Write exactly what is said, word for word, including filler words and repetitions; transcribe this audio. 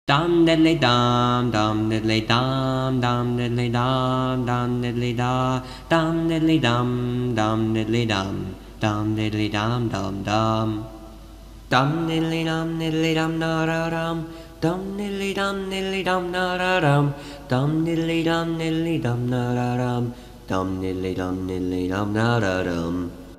Dum diddly dum, dum diddly dum, dum diddly dum, dum diddly da, dum diddly dum, dum diddly dum, dum diddly dum dum dum. Dum diddly dum diddly dum da da dum, dum diddly dum diddly dum da da dum, dum diddly dum diddly dum da da dum, dum diddly dum diddly dum da da dum.